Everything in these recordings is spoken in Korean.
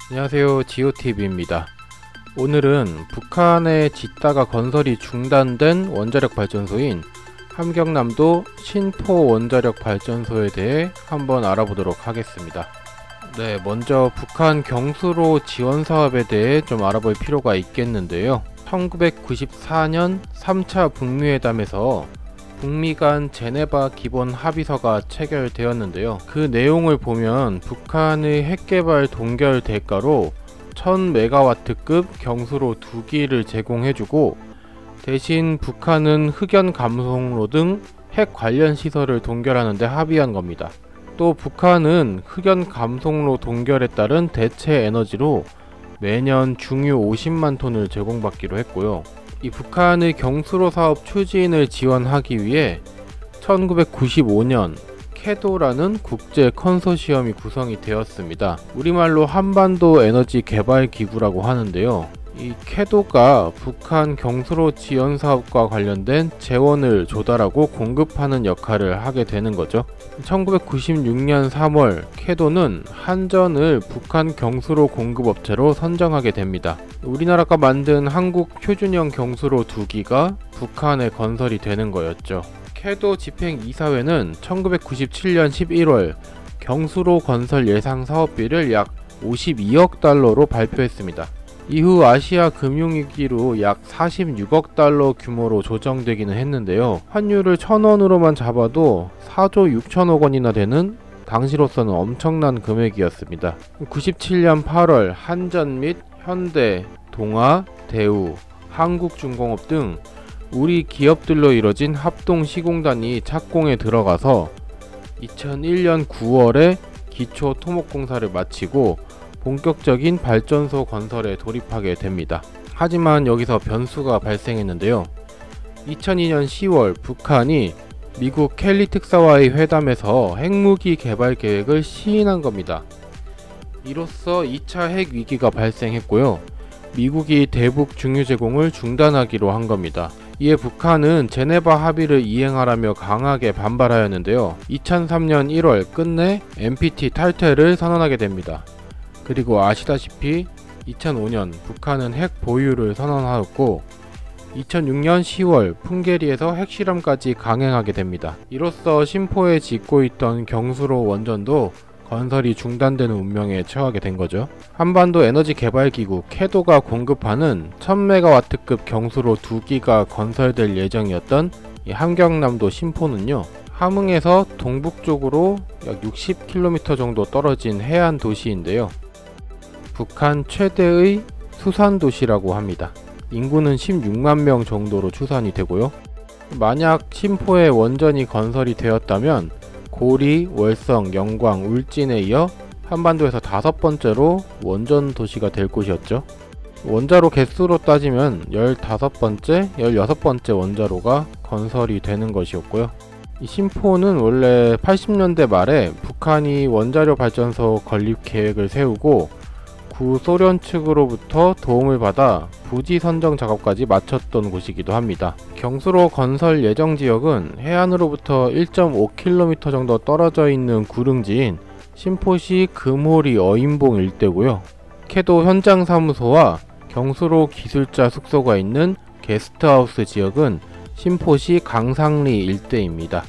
안녕하세요, 지오TV입니다. 오늘은 북한에 짓다가 건설이 중단된 원자력 발전소인 함경남도 신포 원자력 발전소에 대해 한번 알아보도록 하겠습니다. 먼저 북한 경수로 지원 사업에 대해 좀 알아볼 필요가 있겠는데요. 1994년 3차 북미회담에서 북미 간 제네바 기본 합의서가 체결되었는데요. 그 내용을 보면 북한의 핵개발 동결 대가로 1000메가와트급 경수로 2기를 제공해주고, 대신 북한은 흑연 감송로 등 핵 관련 시설을 동결하는 데 합의한 겁니다. 또 북한은 흑연 감송로 동결에 따른 대체 에너지로 매년 중유 50만 톤을 제공받기로 했고요. 이 북한의 경수로 사업 추진을 지원하기 위해 1995년 캐도라는 국제 컨소시엄이 구성이 되었습니다. 우리말로 한반도 에너지 개발 기구라고 하는데요. 이 캐도가 북한 경수로 지원 사업과 관련된 재원을 조달하고 공급하는 역할을 하게 되는 거죠. 1996년 3월 캐도는 한전을 북한 경수로 공급업체로 선정하게 됩니다. 우리나라가 만든 한국 표준형 경수로 2기가 북한에 건설이 되는 거였죠. 캐도 집행이사회는 1997년 11월 경수로 건설 예상 사업비를 약 52억 달러로 발표했습니다. 이후 아시아 금융위기로 약 46억 달러 규모로 조정되기는 했는데요. 환율을 1000원으로만 잡아도 4조 6천억 원이나 되는 당시로서는 엄청난 금액이었습니다. 97년 8월 한전 및 현대, 동아, 대우, 한국중공업 등 우리 기업들로 이뤄진 합동 시공단이 착공에 들어가서 2001년 9월에 기초 토목공사를 마치고 본격적인 발전소 건설에 돌입하게 됩니다. 하지만 여기서 변수가 발생했는데요. 2002년 10월 북한이 미국 켈리 특사와의 회담에서 핵무기 개발 계획을 시인한 겁니다. 이로써 2차 핵 위기가 발생했고요. 미국이 대북 중유 제공을 중단하기로 한 겁니다. 이에 북한은 제네바 합의를 이행하라며 강하게 반발하였는데요. 2003년 1월 끝내 NPT 탈퇴를 선언하게 됩니다. 그리고 아시다시피 2005년 북한은 핵 보유를 선언하였고 2006년 10월 풍계리에서 핵실험까지 강행하게 됩니다. 이로써 신포에 짓고 있던 경수로 원전도 건설이 중단되는 운명에 처하게 된 거죠. 한반도 에너지 개발 기구 캐도가 공급하는 1000메가와트급 경수로 2기가 건설될 예정이었던 이 함경남도 신포는요, 함흥에서 동북쪽으로 약 60km 정도 떨어진 해안 도시인데요. 북한 최대의 수산 도시라고 합니다. 인구는 16만 명 정도로 추산이 되고요. 만약 신포에 원전이 건설이 되었다면 고리, 월성, 영광, 울진에 이어 한반도에서 5번째로 원전 도시가 될 곳이었죠. 원자로 개수로 따지면 15번째, 16번째 원자로가 건설이 되는 것이었고요. 이 신포는 원래 80년대 말에 북한이 원자력 발전소 건립 계획을 세우고 구소련 측으로부터 도움을 받아 부지 선정 작업까지 마쳤던 곳이기도 합니다. 경수로 건설 예정 지역은 해안으로부터 1.5km 정도 떨어져 있는 구릉지인 신포시 금호리 어인봉 일대고요. 캐도 현장 사무소와 경수로 기술자 숙소가 있는 게스트하우스 지역은 신포시 강상리 일대입니다.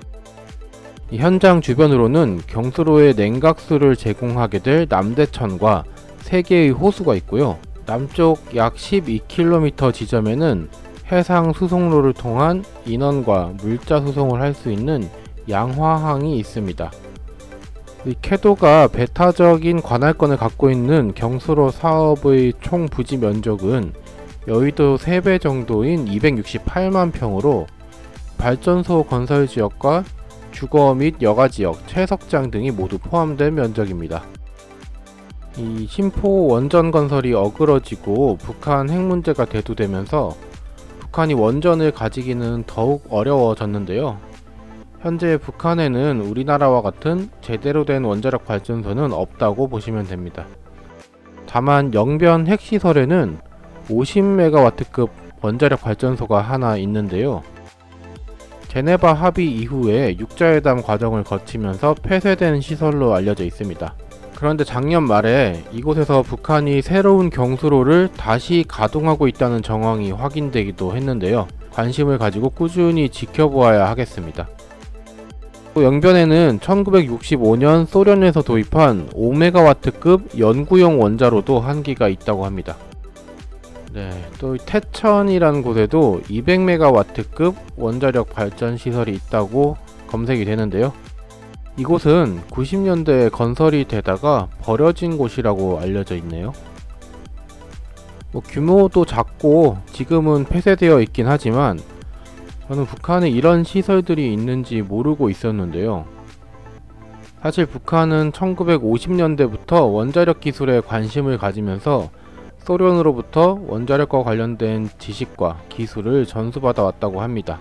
이 현장 주변으로는 경수로의 냉각수를 제공하게 될 남대천과 3개의 호수가 있고요. 남쪽 약 12km 지점에는 해상 수송로를 통한 인원과 물자 수송을 할 수 있는 양화항이 있습니다. 이 캐도가 배타적인 관할권을 갖고 있는 경수로 사업의 총 부지 면적은 여의도 3배 정도인 268만 평으로 발전소 건설 지역과 주거 및 여가 지역, 채석장 등이 모두 포함된 면적입니다. 이 신포 원전 건설이 어그러지고 북한 핵 문제가 대두되면서 북한이 원전을 가지기는 더욱 어려워졌는데요. 현재 북한에는 우리나라와 같은 제대로 된 원자력 발전소는 없다고 보시면 됩니다. 다만 영변 핵시설에는 50메가와트급 원자력 발전소가 하나 있는데요. 제네바 합의 이후에 육자회담 과정을 거치면서 폐쇄된 시설로 알려져 있습니다. 그런데 작년 말에 이곳에서 북한이 새로운 경수로를 다시 가동하고 있다는 정황이 확인되기도 했는데요. 관심을 가지고 꾸준히 지켜보아야 하겠습니다. 또 영변에는 1965년 소련에서 도입한 5메가와트급 연구용 원자로도 한 기가 있다고 합니다. 또 태천이라는 곳에도 200메가와트급 원자력 발전 시설이 있다고 검색이 되는데요. 이곳은 90년대에 건설이 되다가 버려진 곳이라고 알려져 있네요. 규모도 작고 지금은 폐쇄되어 있긴 하지만 저는 북한에 이런 시설들이 있는지 모르고 있었는데요. 사실 북한은 1950년대부터 원자력 기술에 관심을 가지면서 소련으로부터 원자력과 관련된 지식과 기술을 전수받아 왔다고 합니다.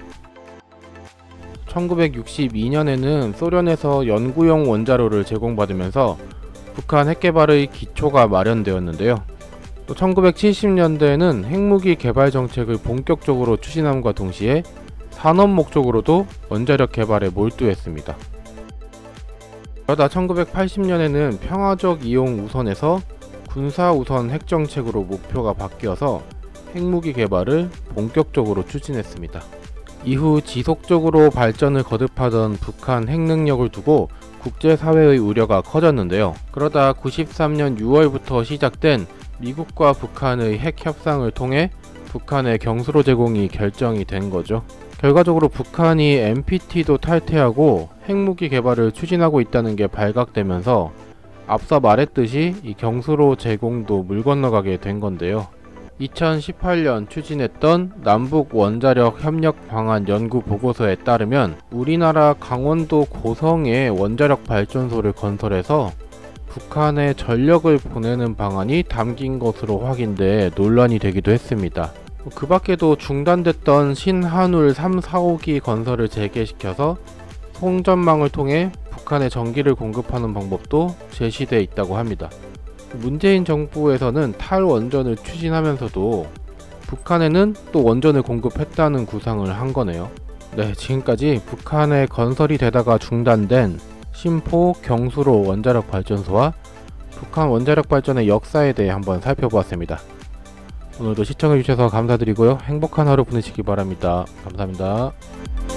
1962년에는 소련에서 연구용 원자로를 제공받으면서 북한 핵개발의 기초가 마련되었는데요. 또 1970년대에는 핵무기 개발 정책을 본격적으로 추진함과 동시에 산업 목적으로도 원자력 개발에 몰두했습니다. 그러다 1980년에는 평화적 이용 우선에서 군사 우선 핵정책으로 목표가 바뀌어서 핵무기 개발을 본격적으로 추진했습니다. 이후 지속적으로 발전을 거듭하던 북한 핵능력을 두고 국제사회의 우려가 커졌는데요. 그러다 93년 6월부터 시작된 미국과 북한의 핵 협상을 통해 북한의 경수로 제공이 결정이 된 거죠. 결과적으로 북한이 NPT도 탈퇴하고 핵무기 개발을 추진하고 있다는 게 발각되면서 앞서 말했듯이 이 경수로 제공도 물 건너가게 된 건데요. 2018년 추진했던 남북 원자력 협력 방안 연구 보고서에 따르면 우리나라 강원도 고성에 원자력 발전소를 건설해서 북한에 전력을 보내는 방안이 담긴 것으로 확인돼 논란이 되기도 했습니다. 그 밖에도 중단됐던 신한울 3, 4호기 건설을 재개시켜서 송전망을 통해 북한에 전기를 공급하는 방법도 제시되어 있다고 합니다. 문재인 정부에서는 탈원전을 추진하면서도 북한에는 또 원전을 공급했다는 구상을 한 거네요. 지금까지 북한에 건설이 되다가 중단된 신포 경수로 원자력 발전소와 북한 원자력 발전의 역사에 대해 한번 살펴보았습니다. 오늘도 시청해주셔서 감사드리고요. 행복한 하루 보내시기 바랍니다. 감사합니다.